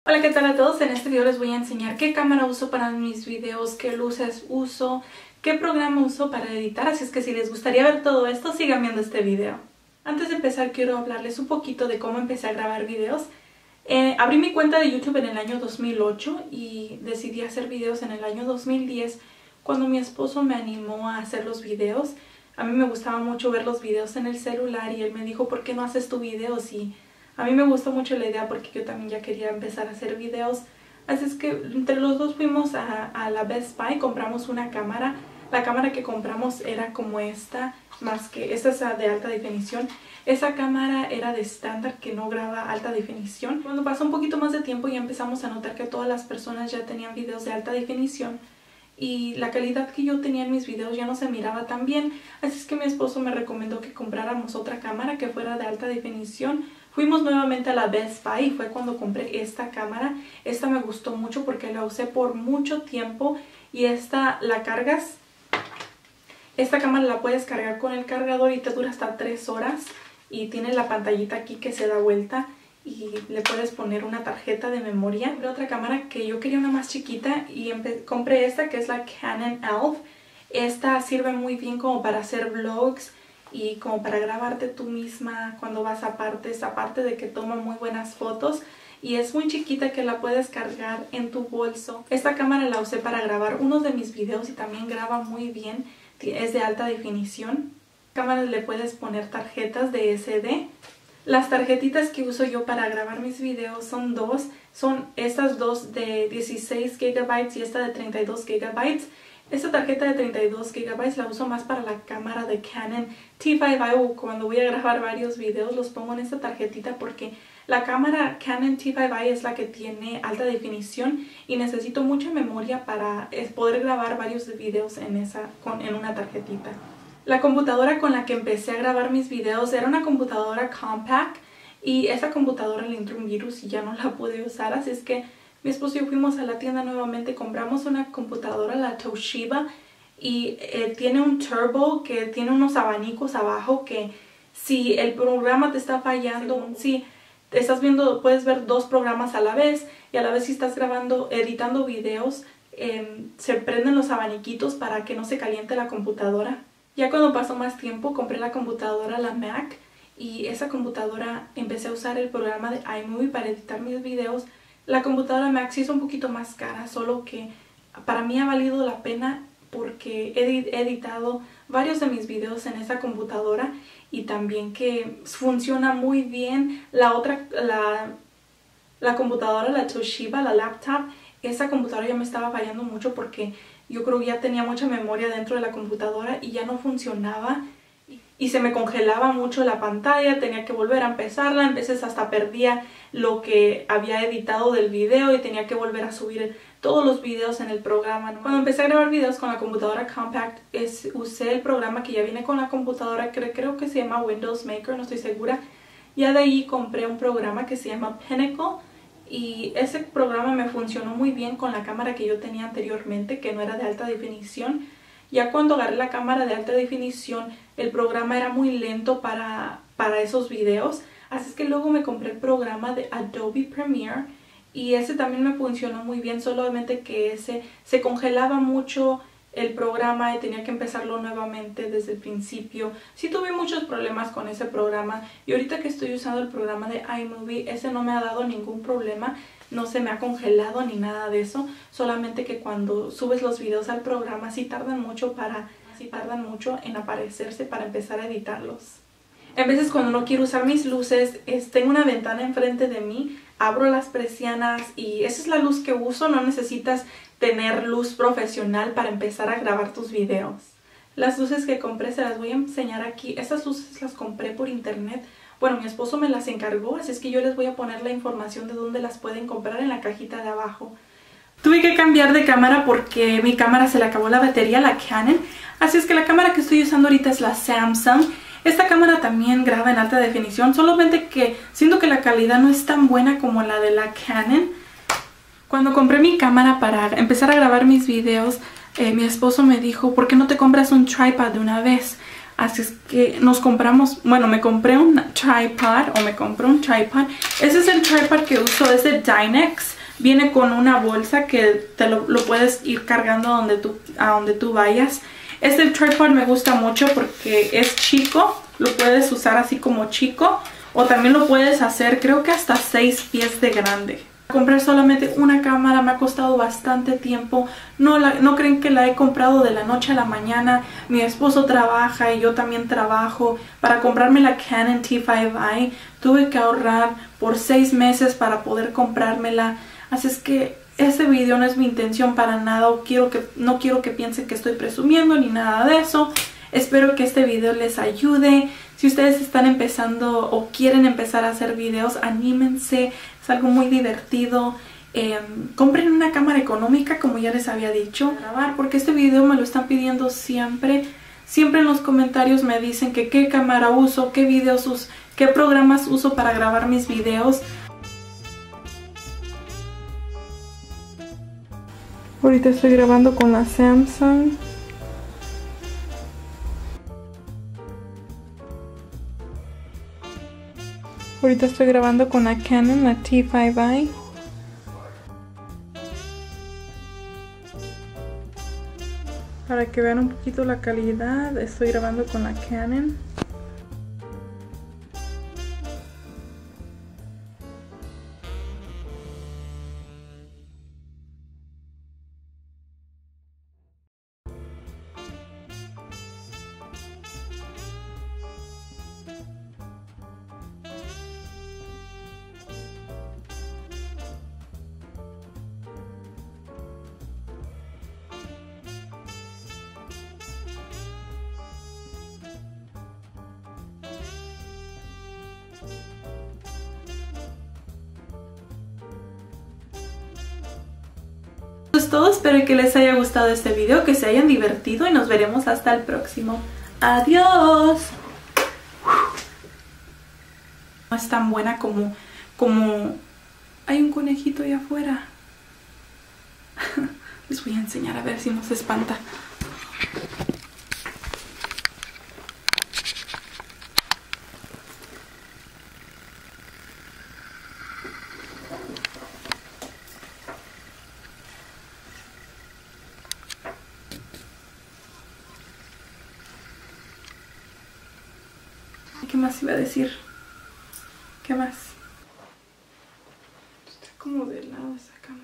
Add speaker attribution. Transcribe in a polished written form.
Speaker 1: Hola, ¿qué tal a todos? En este video les voy a enseñar qué cámara uso para mis videos, qué luces uso, qué programa uso para editar, así es que si les gustaría ver todo esto, sigan viendo este video. Antes de empezar quiero hablarles un poquito de cómo empecé a grabar videos. Abrí mi cuenta de YouTube en el año 2008 y decidí hacer videos en el año 2010 cuando mi esposo me animó a hacer los videos. A mí me gustaba mucho ver los videos en el celular y él me dijo, ¿por qué no haces tu videos? Y a mí me gustó mucho la idea porque yo también ya quería empezar a hacer videos. Así es que entre los dos fuimos a la Best Buy, compramos una cámara. La cámara que compramos era como esta, más que esta es de alta definición. Esa cámara era de estándar que no graba alta definición. Cuando pasó un poquito más de tiempo ya empezamos a notar que todas las personas ya tenían videos de alta definición. Y la calidad que yo tenía en mis videos ya no se miraba tan bien. Así es que mi esposo me recomendó que compráramos otra cámara que fuera de alta definición. Fuimos nuevamente a la Best Buy y fue cuando compré esta cámara. Esta me gustó mucho porque la usé por mucho tiempo y esta la cargas. Esta cámara la puedes cargar con el cargador y te dura hasta 3 horas. Y tiene la pantallita aquí que se da vuelta y le puedes poner una tarjeta de memoria. Compré otra cámara que yo quería una más chiquita y compré esta que es la Canon ELPH. Esta sirve muy bien como para hacer vlogs y como para grabarte tú misma cuando vas a partes, aparte de que toma muy buenas fotos. Y es muy chiquita que la puedes cargar en tu bolso. Esta cámara la usé para grabar unos de mis videos y también graba muy bien. Es de alta definición. Cámara le puedes poner tarjetas de SD. Las tarjetitas que uso yo para grabar mis videos son dos. Son estas dos de 16 GB y esta de 32 GB. Esta tarjeta de 32 GB la uso más para la cámara de Canon T5i o cuando voy a grabar varios videos los pongo en esta tarjetita porque la cámara Canon T5i es la que tiene alta definición y necesito mucha memoria para poder grabar varios videos en una tarjetita. La computadora con la que empecé a grabar mis videos era una computadora compact y esa computadora le entró un virus y ya no la pude usar, así es que mi esposo y yo fuimos a la tienda nuevamente, compramos una computadora, la Toshiba, y tiene un turbo que tiene unos abanicos abajo que si el programa te está fallando, si estás viendo, puedes ver 2 programas a la vez y a la vez si estás grabando, editando videos, se prenden los abaniquitos para que no se caliente la computadora. Ya cuando pasó más tiempo compré la computadora, la Mac, y esa computadora empecé a usar el programa de iMovie para editar mis videos. La computadora Mac sí es un poquito más cara, solo que para mí ha valido la pena porque he editado varios de mis videos en esa computadora y también que funciona muy bien. La computadora, la Toshiba, la laptop, esa computadora ya me estaba fallando mucho porque yo creo que ya tenía mucha memoria dentro de la computadora y ya no funcionaba y se me congelaba mucho la pantalla, tenía que volver a empezarla, a veces hasta perdía lo que había editado del video y tenía que volver a subir todos los videos en el programa, ¿no? Cuando empecé a grabar videos con la computadora compact usé el programa que ya viene con la computadora, creo que se llama Windows Maker, no estoy segura. Ya de ahí compré un programa que se llama Pinnacle. Y ese programa me funcionó muy bien con la cámara que yo tenía anteriormente, que no era de alta definición. Ya cuando agarré la cámara de alta definición, el programa era muy lento para esos videos. Así es que luego me compré el programa de Adobe Premiere y ese también me funcionó muy bien, solamente que ese se congelaba mucho el programa y tenía que empezarlo nuevamente desde el principio. Sí tuve muchos problemas con ese programa y ahorita que estoy usando el programa de iMovie, ese no me ha dado ningún problema, no se me ha congelado ni nada de eso, solamente que cuando subes los videos al programa sí tardan mucho en aparecerse para empezar a editarlos. En veces cuando no quiero usar mis luces, tengo una ventana enfrente de mí, abro las persianas y esa es la luz que uso, no necesitas tener luz profesional para empezar a grabar tus videos. Las luces que compré se las voy a enseñar aquí. Estas luces las compré por internet. Bueno, mi esposo me las encargó, así es que yo les voy a poner la información de dónde las pueden comprar en la cajita de abajo. Tuve que cambiar de cámara porque mi cámara se le acabó la batería, la Canon. Así es que la cámara que estoy usando ahorita es la Samsung. Esta cámara también graba en alta definición, solamente que siento que la calidad no es tan buena como la de la Canon. Cuando compré mi cámara para empezar a grabar mis videos, mi esposo me dijo, ¿por qué no te compras un tripod de una vez? Así es que nos compramos, bueno, me compré un tripod. Ese es el tripod que uso, es de Dynex. Viene con una bolsa que te lo puedes ir cargando a donde tú vayas. Este tripod me gusta mucho porque es chico, lo puedes usar así como chico o también lo puedes hacer creo que hasta 6 pies de grande. Comprar solamente una cámara me ha costado bastante tiempo. No creen que la he comprado de la noche a la mañana. Mi esposo trabaja y yo también trabajo. Para comprarme la Canon T5i tuve que ahorrar por 6 meses para poder comprármela. Así es que este video no es mi intención para nada. No quiero que piensen que estoy presumiendo ni nada de eso. Espero que este video les ayude. Si ustedes están empezando o quieren empezar a hacer videos, anímense. Es algo muy divertido. Compren una cámara económica, como ya les había dicho, grabar, porque este video me lo están pidiendo siempre. Siempre en los comentarios me dicen que qué cámara uso, qué videos uso, qué programas uso para grabar mis videos. Ahorita estoy grabando con la Samsung. Ahorita estoy grabando con la Canon, la T5i. Para que vean un poquito la calidad, estoy grabando con la Canon. Eso es todo, espero que les haya gustado este video, que se hayan divertido y nos veremos hasta el próximo. ¡Adiós! No es tan buena como... Hay un conejito allá afuera. Les voy a enseñar a ver si no se espanta. ¿Qué más iba a decir? ¿Qué más? Está como de lado esa cámara.